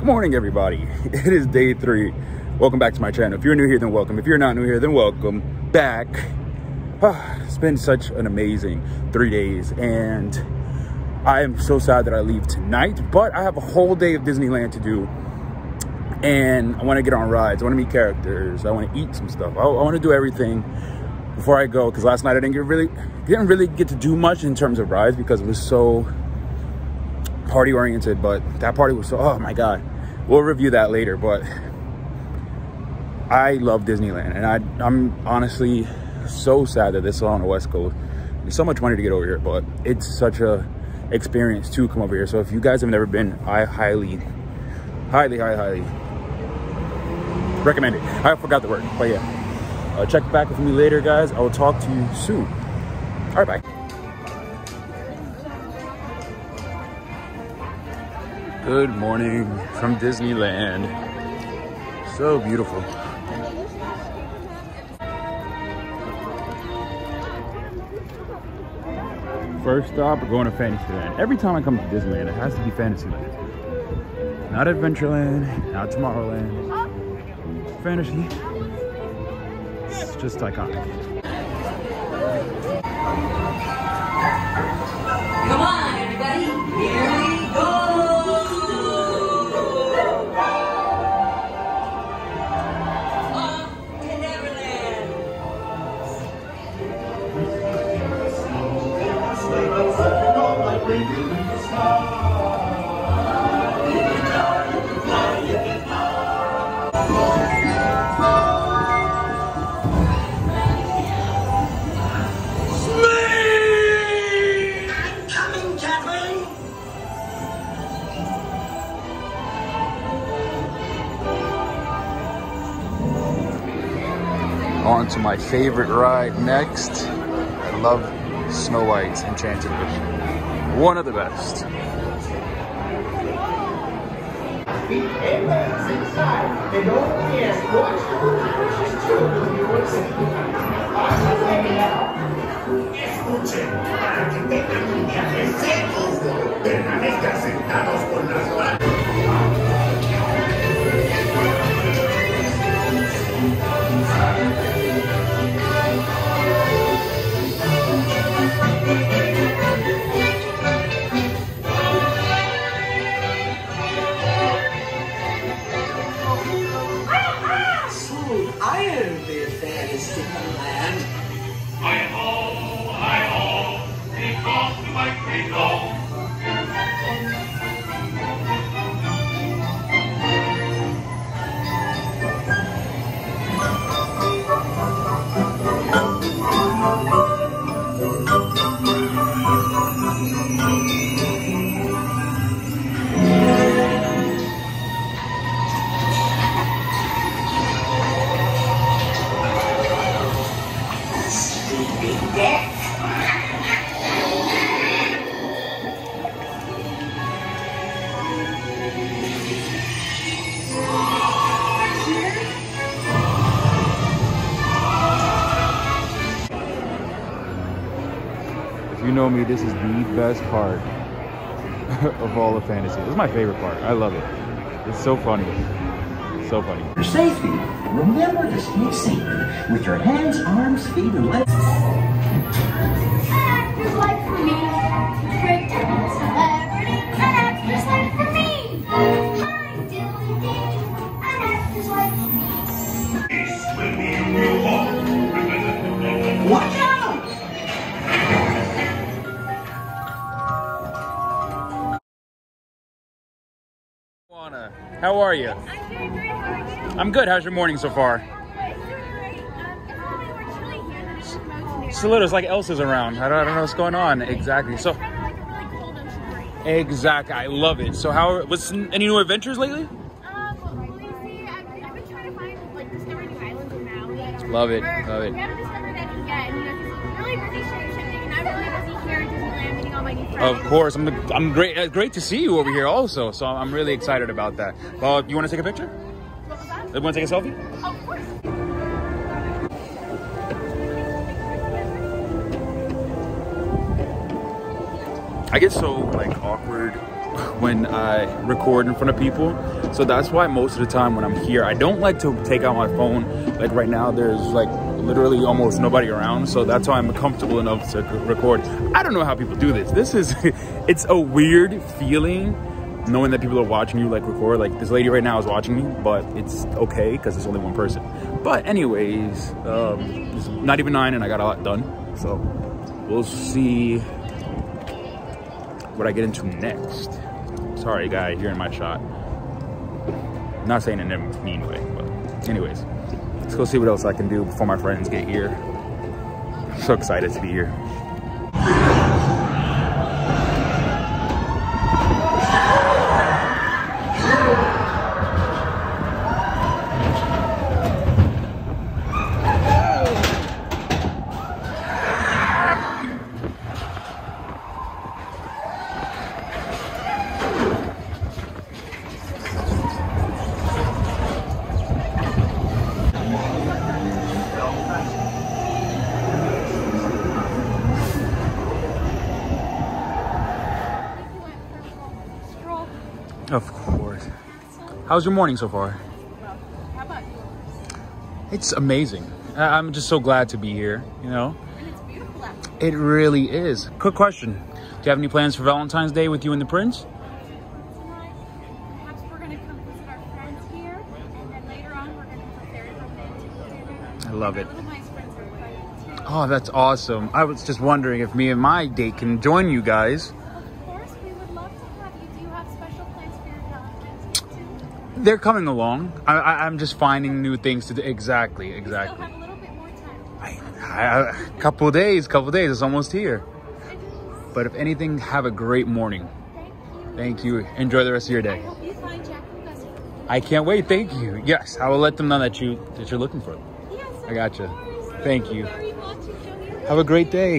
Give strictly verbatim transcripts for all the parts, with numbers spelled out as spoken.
morning, everybody. It is day three. Welcome back to my channel. If you're new here, then welcome. If you're not new here, then welcome back. It's been such an amazing three days, and I am so sad that I leave tonight, but I have a whole day of Disneyland to do, and I want to get on rides. I want to meet characters. I want to eat some stuff. I, I want to do everything before I go, because last night I didn't get really, didn't really get to do much in terms of rides because it was so party oriented, but that party was so, oh my God. We'll review that later, but I love Disneyland, and I, I'm honestly so sad that this is on the West Coast. There's so much money to get over here, but it's such a experience to come over here. So if you guys have never been, I highly, highly, highly, highly recommend it. I forgot the word, but yeah. Uh, check back with me later, guys. I will talk to you soon. All right, bye. Good morning from Disneyland. So beautiful. First stop, we're going to Fantasyland. Every time I come to Disneyland, it has to be Fantasyland. Not Adventureland, not Tomorrowland. Fantasy. It's just iconic. Come on, everybody, here we go! Off to Neverland! On to my favorite ride next. I love Snow White's Enchanted Edition. One of the best. You know me, this is the best part of all of fantasy. This is my favorite part. I love it. It's so funny. It's so funny. For safety, remember to stay safe with your hands, arms, feet, and legs. Actors like for me. Great to be a celebrity. An actress like for me. Hi, Dilly Dee. An actress like for me. This will be a new home. Watch out! How are you? I'm doing great. How are you? I'm good. How's your morning so far? It's doing great. Um, it's probably more chilly here than it is in Motion. It's a little, it's like Elsa's around. I don't, I don't know what's going on. Exactly. So, It's kind of like a really cold ocean breeze. exactly. I love it. So, how? What's any new adventures lately? Um, well, you see, I've, I've been trying to find, like, discover new islands in Maui. Love it. We're, Love it. We haven't discovered any yet. And, you know, just really busy ship shipping, and I'm really busy here at Disneyland meeting all my new friends. Of course. I'm. I'm great. uh, Great to see you over here also. So I'm really excited about that. Well, you want to take a picture? What was that? You want to take a selfie? Of course. I get so like awkward when I record in front of people. So that's why most of the time when I'm here, I don't like to take out my phone. Like right now, there's like literally almost nobody around. So that's why I'm comfortable enough to record. I don't know how people do this. This is, it's a weird feeling knowing that people are watching you like record. Like this lady right now is watching me, but it's okay because it's only one person. But anyways, um, it's not even nine and I got a lot done. So we'll see what I get into next. Sorry, guy, you're in my shot. I'm not saying it in a mean way, but anyways, let's go see what else I can do before my friends get here. I'm so excited to be here. Of course. How's your morning so far? Well, how about yours? It's amazing. I- I'm just so glad to be here, you know? And it's beautiful out there. It really is. Quick question. Do you have any plans for Valentine's Day with you and the prince? Tonight, perhaps we're going to come visit our friends here, and then later on we're going to have a very romantic dinner. I love it. Our little mice friends are invited too. Oh, that's awesome. I was just wondering if me and my date can join you guys. Of course, we would love to have you. Do you have special plans for your Valentine's Day too? They're coming along. I, I, I'm just finding new things to do. Exactly, We exactly. still have a little bit more time. I, I, a couple of days, couple of days. It's almost here. But if anything, have a great morning. Thank you. Thank you. Enjoy the rest of your I day. hope you find Jack and Gus. I can't wait. Thank you. Yes, I will let them know that you that you're looking for them. Yes, I gotcha. of course. Thank you. Very much. Enjoy your Have a great day.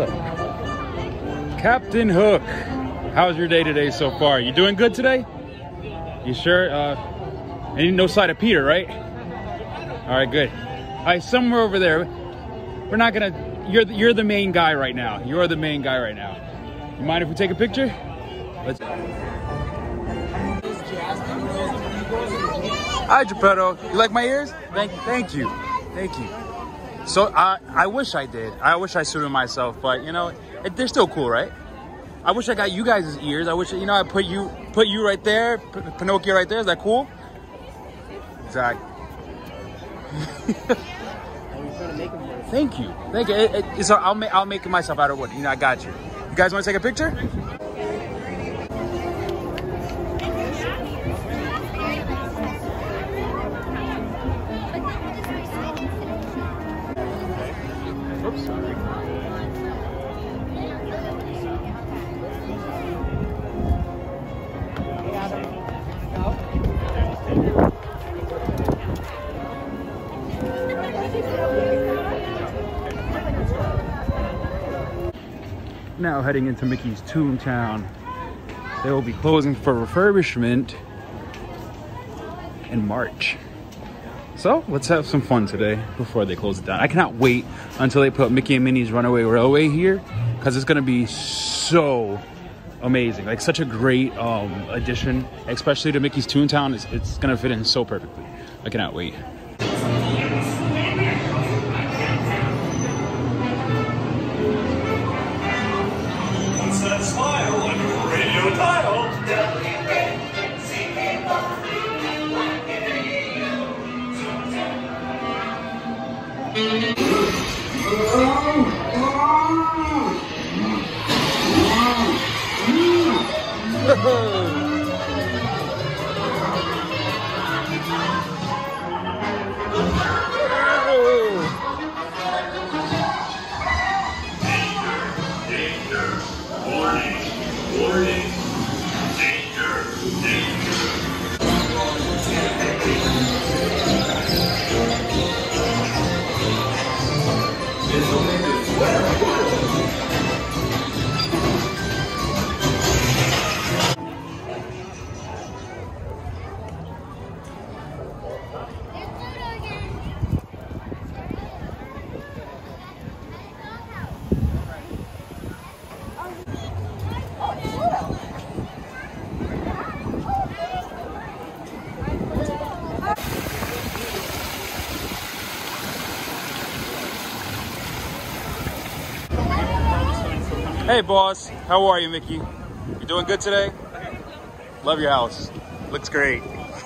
Captain Hook, how's your day today so far? You doing good today? You sure? Uh, and no side of Peter, right? All right, good. All right, somewhere over there. We're not gonna. You're the, you're the main guy right now. You're the main guy right now. You mind if we take a picture? Let's. Hi, Geppetto. You like my ears? Thank you. Thank you. Thank you. So I I wish I did. I wish I suited myself, but you know, it, they're still cool, right? I wish I got you guys' ears. I wish, you know, I put you put you right there, P Pinocchio right there. Is that cool? Exactly. Thank you. Thank you. It, it, it's, I'll make I'll make it myself out of wood. You know, I got you. You guys want to take a picture? Oops, sorry. Now heading into Mickey's Toontown. They will be closing for refurbishment in March. So let's have some fun today before they close it down. I cannot wait until they put Mickey and Minnie's Runaway Railway here, because it's gonna be so amazing. Like such a great um, addition, especially to Mickey's Toontown. It's, it's gonna fit in so perfectly. I cannot wait. What's that smile on your radio dial? Danger, warning, warning, danger, danger. Hey, boss. How are you, Mickey? You doing good today? Love your house. Looks great.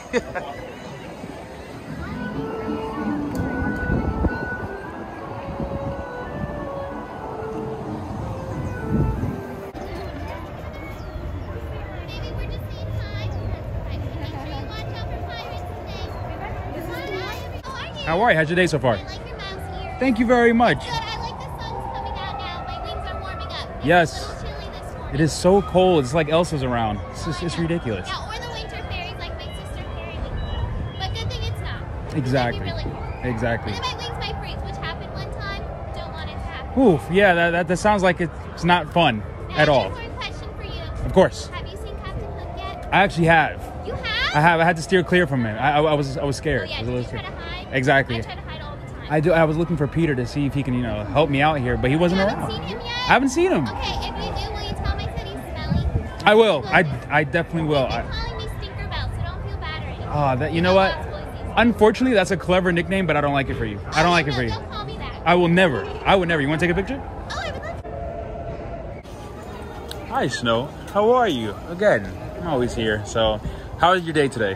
How are you? How's your day so far? I like your mouse here. Thank you very much. Good. I like the sun's coming out now. My wings are warming up. It's Yes. so chilly this morning. It is so cold. It's like Elsa's around. It's just, it's ridiculous. Yeah, or the winter fairies like my sister carried me. But good thing it's not. Exactly. It'd be really cold. Exactly. And then my wings might freeze, which happened one time. Don't want it to happen. Oof. Yeah, that, that, that sounds like it's not fun Now, at all. One question for you. Of course. Have you seen Captain Hook yet? I actually have. You have? I have. I had to steer clear from him. I, I, I was I was Oh, scared. yeah. I was Did a you little try to scared. hide? Exactly. I try to hide all the time. I do. I was looking for Peter to see if he can, you know, help me out here, but he wasn't You around. haven't seen him yet? I haven't seen him. Okay, if you do, will you tell him I said he's smelly? I will. Good. I, I definitely will. They've I, been calling me Stinkerbell, so don't feel bad or anything. Ah, that you know what? Lots of boys these days. Unfortunately, that's a clever nickname, but I don't like it for you. I don't like it for you. Don't call me that. I will never. I would never. You want to take a picture? Oh, I would love to. Hi, Snow. How are you? Again, I'm always here. So, how is your day today?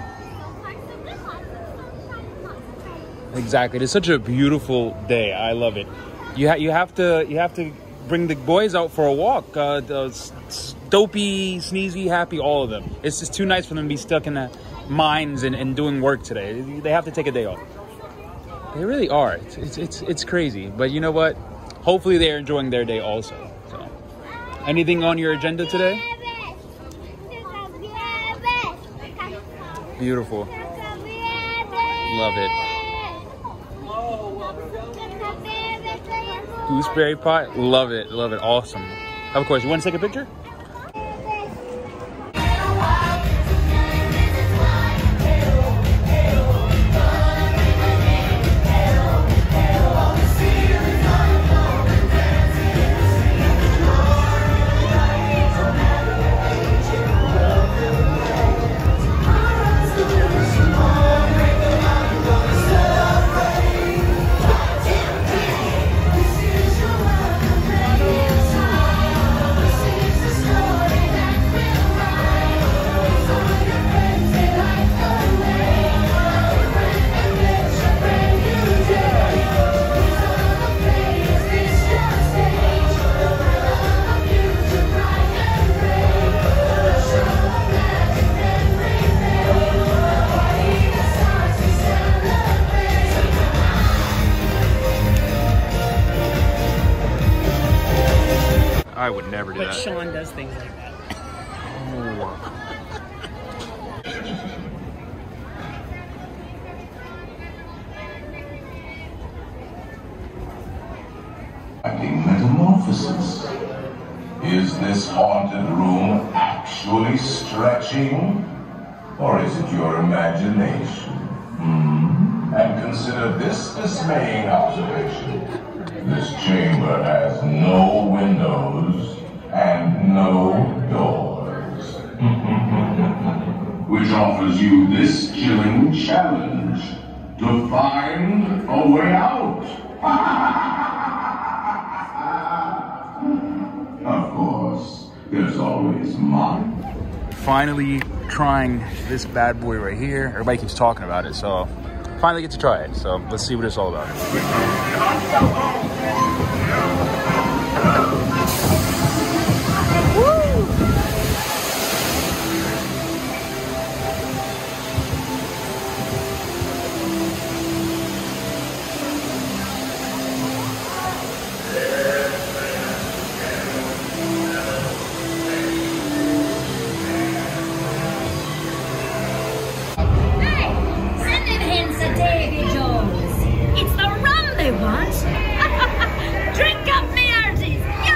Exactly. It's such a beautiful day. I love it. You ha you have to you have to bring the boys out for a walk. Uh, the s- s- dopey, sneezy, happy, all of them. It's just too nice for them to be stuck in the mines and, and doing work today. They have to take a day off. They really are. It's, it's it's it's crazy. But you know what? Hopefully they're enjoying their day also. So, anything on your agenda today? Beautiful. Love it. Gooseberry pie. Love it. Love it. Awesome. Of course. You want to take a picture? I would never do But that. Sean does things like that. Metamorphosis. Is this haunted room actually stretching? Or is it your imagination? Hmm? And consider this dismaying observation. This chamber has no windows and no doors. Which offers you this chilling challenge to find a way out. Of course, there's always mine. Finally trying this bad boy right here. Everybody keeps talking about it, so finally get to try it. So let's see what it's all about. Hey, send them hints to Davy Jones. It's the rum they want. Drink up, me hearties. Yo!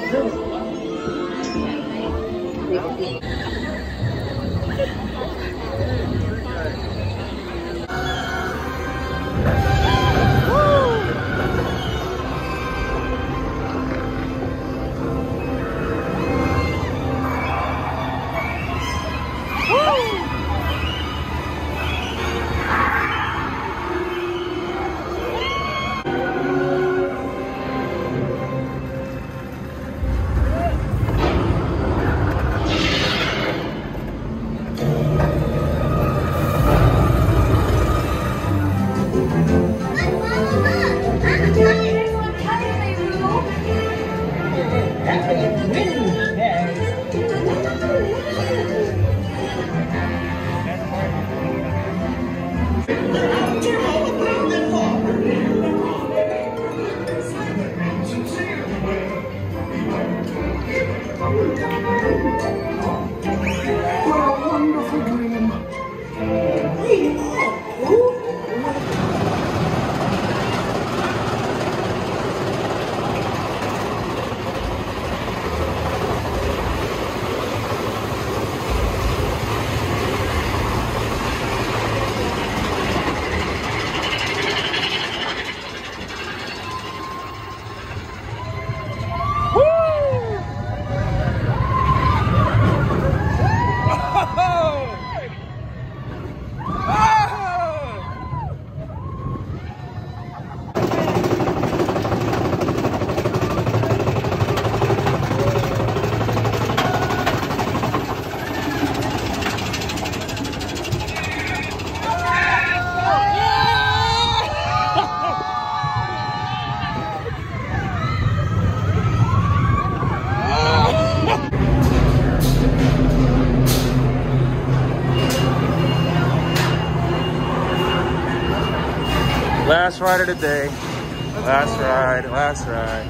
Last ride of the day. Last ride, last ride.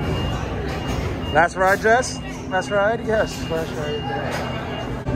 Last ride, Jess? Last ride? Yes, last ride of the day.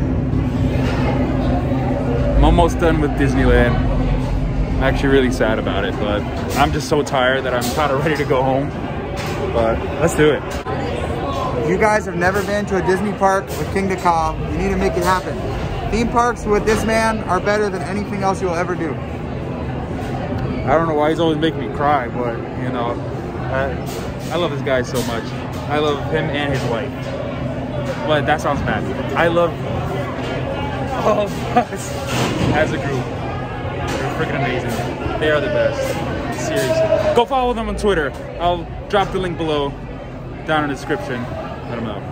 I'm almost done with Disneyland. I'm actually really sad about it, but I'm just so tired that I'm kind of ready to go home. But let's do it. If you guys have never been to a Disney park with King to Come, you need to make it happen. Theme parks with this man are better than anything else you'll ever do. I don't know why he's always making me cry, but you know, I, I love this guy so much. I love him and his wife. But that sounds bad. I love all of us as a group. They're freaking amazing. They are the best. Seriously. Go follow them on Twitter. I'll drop the link below, down in the description. Let them know.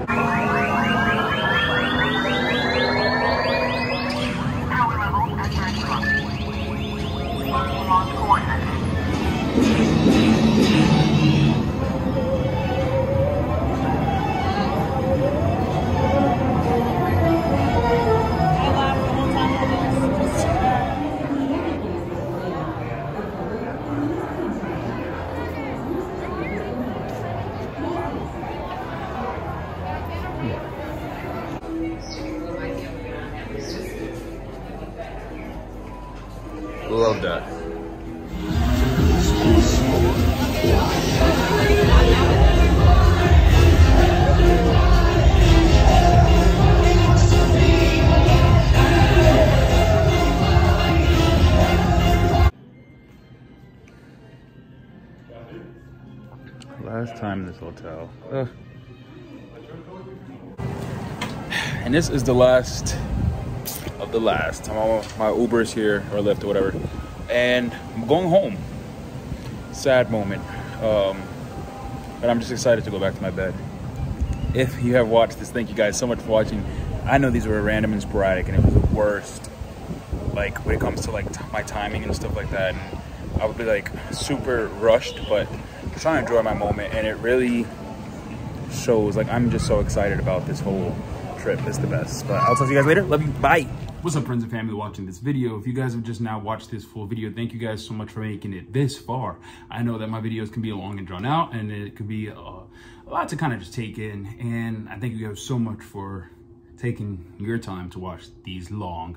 Love that. Last time in this hotel. Ugh. And this is the last of the last. I'm all, my Uber's here, or Lyft or whatever, and I'm going home. Sad moment, um, but I'm just excited to go back to my bed. If you have watched this, thank you guys so much for watching. I know these were random and sporadic, and it was the worst. Like when it comes to like t my timing and stuff like that, and I would be like super rushed, but I'm trying to enjoy my moment, and it really shows. Like I'm just so excited about this whole trip. It's the best. But I'll talk to you guys later. Love you. Bye. What's up, friends and family watching this video? If you guys have just now watched this full video, thank you guys so much for making it this far. I know that my videos can be long and drawn out, and it could be uh, a lot to kind of just take in. And I thank you guys so much for taking your time to watch these long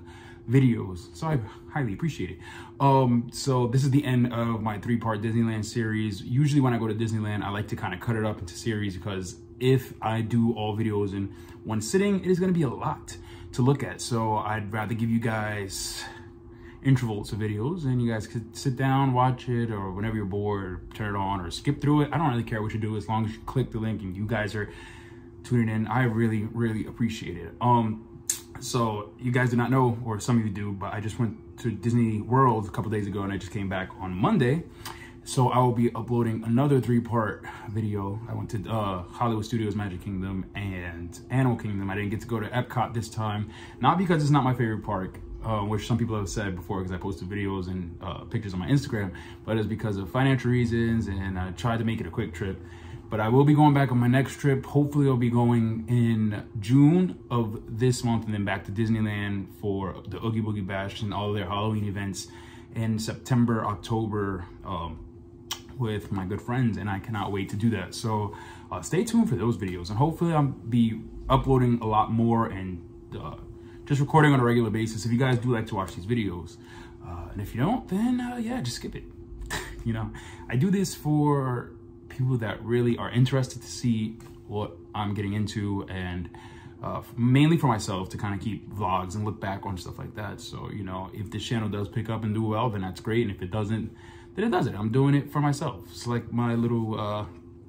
videos. So I highly appreciate it. Um, so this is the end of my three-part Disneyland series. Usually when I go to Disneyland, I like to kind of cut it up into series because if I do all videos in one sitting, it is going to be a lot to look at. So I'd rather give you guys intervals of videos and you guys could sit down, watch it, or whenever you're bored, turn it on or skip through it. I don't really care what you do as long as you click the link and you guys are tuning in. I really, really appreciate it. Um, so you guys do not know, or some of you do, but I just went to Disney World a couple days ago and I just came back on Monday. So I will be uploading another three-part video. I went to uh, Hollywood Studios Magic Kingdom and Animal Kingdom. I didn't get to go to Epcot this time, not because it's not my favorite park, uh, which some people have said before because I posted videos and uh, pictures on my Instagram, but it's because of financial reasons and I tried to make it a quick trip. But I will be going back on my next trip. Hopefully I'll be going in June of this month and then back to Disneyland for the Oogie Boogie Bash and all their Halloween events in September, October, um, with my good friends, and I cannot wait to do that. So uh, stay tuned for those videos, and hopefully I'll be uploading a lot more and uh, just recording on a regular basis if you guys do like to watch these videos. Uh, and if you don't, then uh, yeah, just skip it. You know, I do this for people that really are interested to see what I'm getting into, and uh, mainly for myself to kind of keep vlogs and look back on stuff like that. So, you know, if this channel does pick up and do well, then that's great. And if it doesn't, then it doesn't. I'm doing it for myself. It's like my little, uh,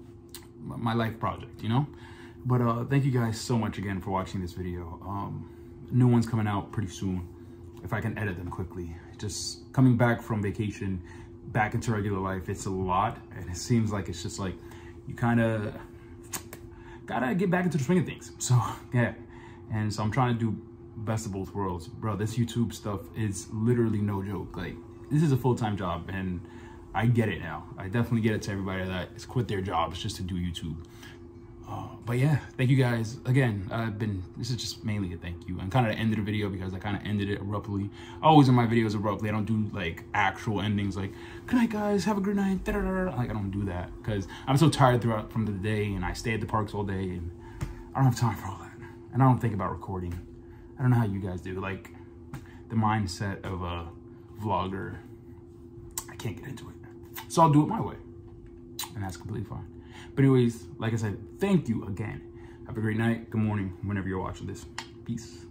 my life project, you know? But uh, thank you guys so much again for watching this video. Um, new one's coming out pretty soon, if I can edit them quickly. Just coming back from vacation, back into regular life, it's a lot. And it seems like it's just like, you kind of gotta get back into the swing of things. So, yeah. And so I'm trying to do best of both worlds. Bro, this YouTube stuff is literally no joke. Like, this is a full-time job, and I get it now. I definitely get it to everybody that has quit their jobs just to do YouTube. Uh, but yeah, thank you guys. Again, I've been, this is just mainly a thank you. And kind of the end of the video because I kind of ended it abruptly. I always end my videos abruptly. I don't do like actual endings like, good night guys, have a good night. Da -da -da -da. Like I don't do that because I'm so tired throughout from the day and I stay at the parks all day and I don't have time for all that. And I don't think about recording. I don't know how you guys do. Like the mindset of a vlogger, I can't get into it. So I'll do it my way. And that's completely fine. But anyways, like I said, thank you again. Have a great night, good morning, whenever you're watching this. Peace.